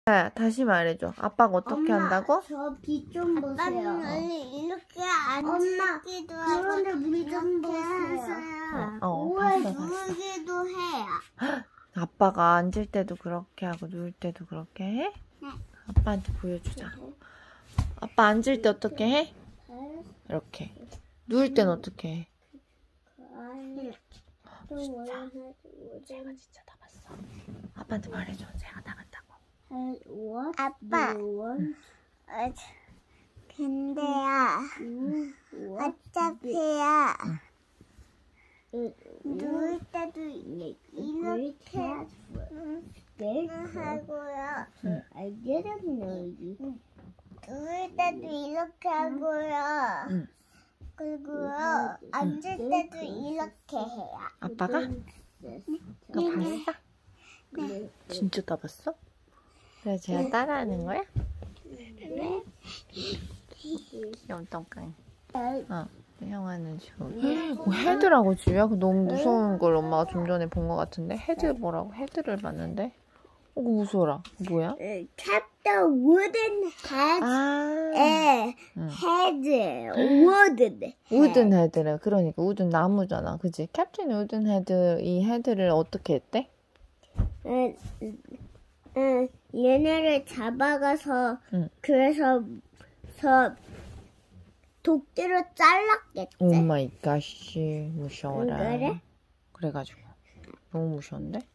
야, 다시 말해줘. 아빠가 어떻게 엄마, 한다고? 저 빛 좀 보세요. 아빠는 이렇게 안 엄마, 찍기도 하고 그런데 물 좀 이렇게 보세요. 해서요. 봤어. 누르기도 해요. 아빠가 앉을 때도 그렇게 하고 누울 때도 그렇게 해? 네. 아빠한테 보여주자. 아빠 앉을 때 어떻게 해? 이렇게. 누울 땐 어떻게 해? 제가 진짜 다 봤어. 아빠한테 말해줘. 제가 다 봤다고. 아빠. 근데야, 어차피야. 누울 때도 이렇게 하고요. 누울 때도 이렇게 하고요. 그리고요, 앉을 때도 이렇게 해요. 아빠가? 그거 봤어? 네. 진짜 다 봤어? 그래 제가 따라하는 거야? 네. 귀여운 똥강. 형아는 지금 헤드라고 지우야? 너무 무서운 걸 엄마가 좀 전에 본 것 같은데 헤드 뭐라고? 헤드를 봤는데 그거 무서워라. 뭐야? Captain Wooden Head. 헤드. 우든 헤드래. 그러니까 우든 나무잖아. 그치? 캡틴 우든 헤드 이 헤드를 어떻게 했대? 얘네를 잡아가서 그래서 독대로 잘랐겠지. 오 마이 갓씨 무서워라. 그래? 그래가지고 너무 무서운데?